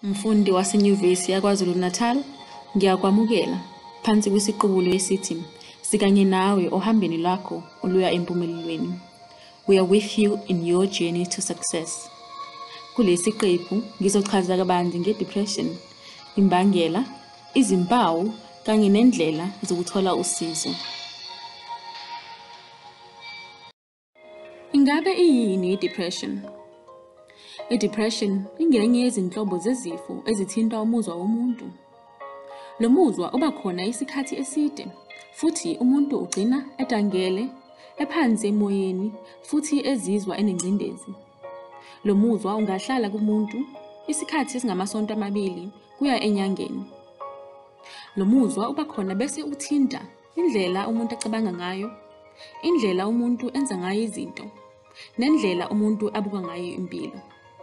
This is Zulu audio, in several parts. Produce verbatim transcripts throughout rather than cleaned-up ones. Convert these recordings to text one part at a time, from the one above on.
Mfundi wasenyuvesi yaKwaZulu Natal, ngiyakwamukela phansi kwesiqubulo esithi sikanye nawe ohambeni lwakho oluya empumelelweni. We are with you in your journey to success. Kulesi qephu ngizochaza kabanzi nge-depression, imbangela, izimpawu kanye nendlela zokuthola usizo. Ingabe iyini i-depression? I-depression ingenye yezinhlobo zezifo ezithinta umuzwa womuntu. Lo muzwa uba khona isikhathi eside, futhi umuntu ugcina edangele, ephansi emoyeni, futhi ezizwa enengcindezi. Lo muzwa ungahlala kumuntu isikhathi esingamasonto amabili kuya enyangeni. Lo muzwa uba khona bese uthinta indlela umuntu acabanga ngayo, indlela umuntu enza ngayo izinto, nendlela umuntu abuka ngayo impilo.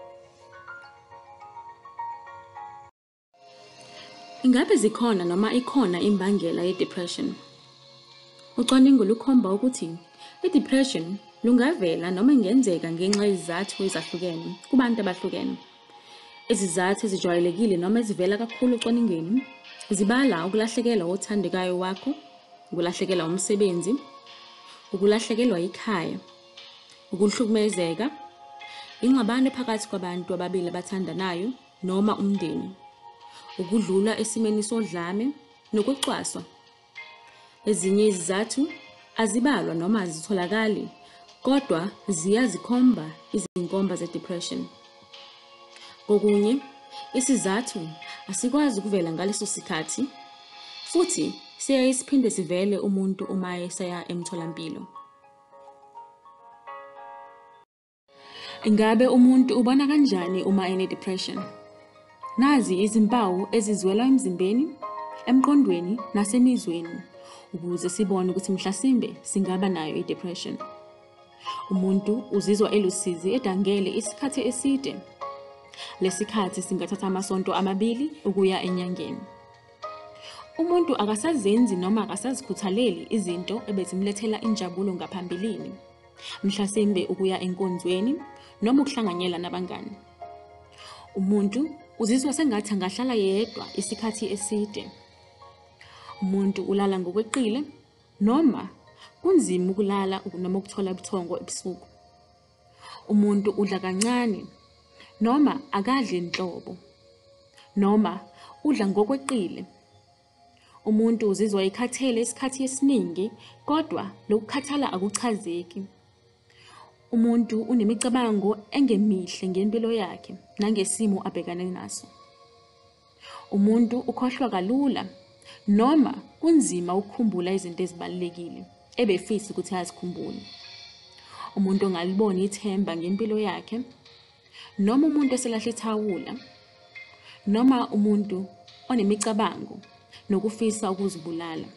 Ingabe zikhona noma ikhona imbangela ye-depression? Ucwaningo lukhomba ukuthi i-depression lungavela noma ingenzeka ngenxa yezizathu ezahlukene kubantu abahlukene. Izizathu ezijwayelekile noma ezivela kakhulu ocwaningeni zibala ukulahlekelwa othandekayo wakho, ukulahlekelwa umsebenzi, ukulahlekelwa ikhaya, ukuhlukumezeka, ingxabano phakathi kwabantu ababili abathandanayo noma umndeni, ukudlula esimeni sodlame nokucwaswa. Ezinye izizathu azibalwa noma azitholakali, kodwa ziyazikhomba izinkomba ze-depression. Kokunye, isizathu asikwazi ukuvela ngaleso sikhathi, futhi siyaye siphinde sivele umuntu uma esaya emtholampilo. Ingabe umuntu ubona kanjani uma ene-depression? Nazi izimpawu ezizwela emzimbeni, emqondweni nasemizweni ukuze sibone ukuthi mhlasimbe singaba nayo i-depression. Umuntu uzizwa elusizi edangele isikhathi eside. Lesikhathi singathatha amasonto amabili ukuya enyangeni. Umuntu akasazenzi noma akasazikhuthaleli izinto ebezimlethela injabulo ngaphambilini, mhlasimbe ukuya enkonzweni noma ukuhlanganyela nabangani. Umuntu uzizwa sengathi angahlala yedwa isikhathi eside. Umuntu ulala ngokweqile noma kunzima ukulala noma ukuthola ubuthongo ebusuku. Umuntu udla kancane noma akadli inhlobo noma udla ngokweqile. Umuntu uzizwa ekhathele isikhathi esiningi, kodwa lokukhathala akuchazeki. Umuntu unemicabango engemihle ngempilo yakhe nangesimo abhekane naso. Umuntu ukhohlwa kalula noma kunzima ukukhumbula izinto ezibalulekile ebefisa ukuthi azikhumbule. Umuntu ongaliboni ithemba ngempilo yakhe, noma umuntu oselahla ithawula, noma umuntu onemicabango nokufisa ukuzibulala.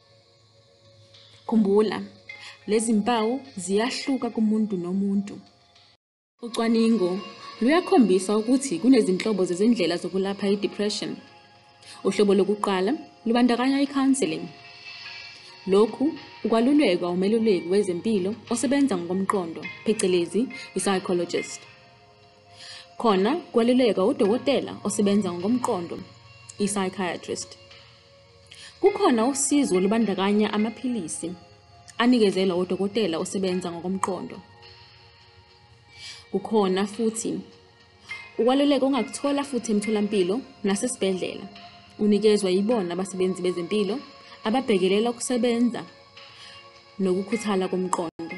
Khumbula, lezi mpawu ziyahluka kumuntu nomuntu. Ucwaningo luyakhombisa ukuthi kunezinhlobo zezindlela zokulapha i-depression. Uhlobo lokuqala lubandakanya i-counseling. Lokhu ukwalulekwa umeluleki wezempilo osebenza ngokomqondo, phecelezi i-psychologist. Khona kwalulekwa udokotela osebenza ngokomqondo, i-psychiatrist. Kukhona usizo olubandakanya amaphilisi anikezelwa udokotela osebenza ngokomqondo. Kukhona futhi ukwaluleka ongakuthola futhi emtholampilo nasesibhedlela, unikezwa yibona abasebenzi bezempilo ababhekelela ukusebenza nokukhuthala komqondo.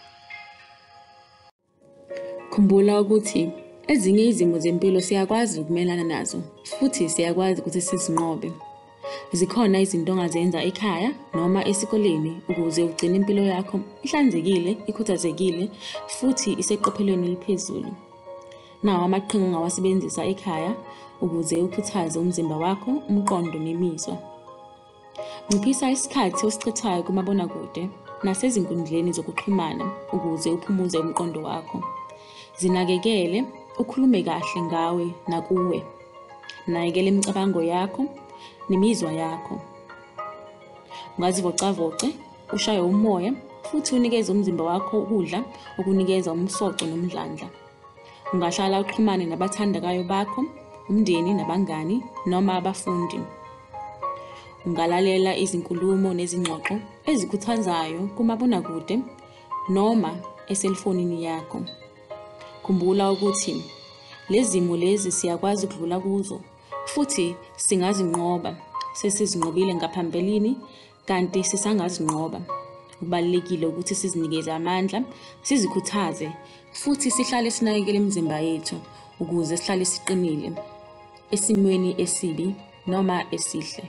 Khumbula ukuthi ezinye izimo zempilo siyakwazi ukumelana nazo, futhi siyakwazi ukuthi sizinqobe. Zikhona izinto ongazenza ekhaya noma esikoleni ukuze ugcine impilo yakho ihlanzekile, ikhuthazekile, futhi iseqophelweni eliphezulu. Nawa amaqhinga ongawasebenzisa ekhaya ukuze ukhuthaze umzimba wakho, umqondo nemizwa. Nciphisa isikhathi osichithayo kumabonakude nasezinkundleni zokuxhumana ukuze uphumuze umqondo wakho. Zinakekele, ukhulume kahle ngawe nakuwe. Nakekela imicabango yakho nemizwa yakho. Ungazivocavoce, ushaye umoya, futhi unikeze umzimba wakho ukudla okunikeza umsoco nomdlandla. Ungahlala uxhumane nabathandekayo bakho umndeni nabangani noma abafundi. Ungalalela izinkulumo nezingxoxo ezikhuthazayo kumabonakude noma eselfonini yakho. Khumbula ukuthi lezi zimo lezi siyakwazi ukudlula kuzo futhi singazinqoba. Sesizinqobile ngaphambilini kanti sisangazinqoba. Kubalulekile ukuthi sizinikeze amandla, sizikhuthaze futhi sihlale sinakekele imizimba yethu ukuze sihlale siqinile esimweni esibi noma esihle.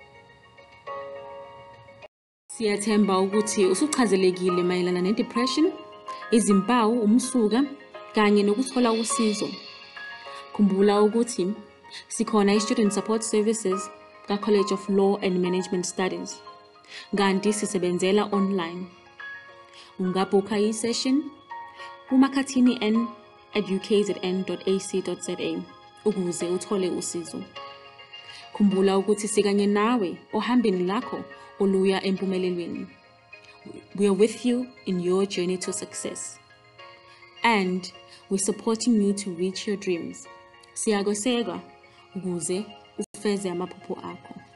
Siyathemba ukuthi usuchazelekile mayelana ne-depression, izimpawu, umsuka kanye nokuthola usizo. Khumbula ukuthi sikhona i-Student Support Services ka-College of Law and Management Studies. Kanti sisebenzela online. Ungabhukha i-session kumakhathini n at u k z n dot a c dot z a ukuze uthole usizo. Khumbula ukuthi sikanye nawe ohambeni lakho oluya empumelelweni. We are with you in your journey to success. And we're supporting you to reach your dreams. Siyakweseka ukuze ufeze amaphupho akho.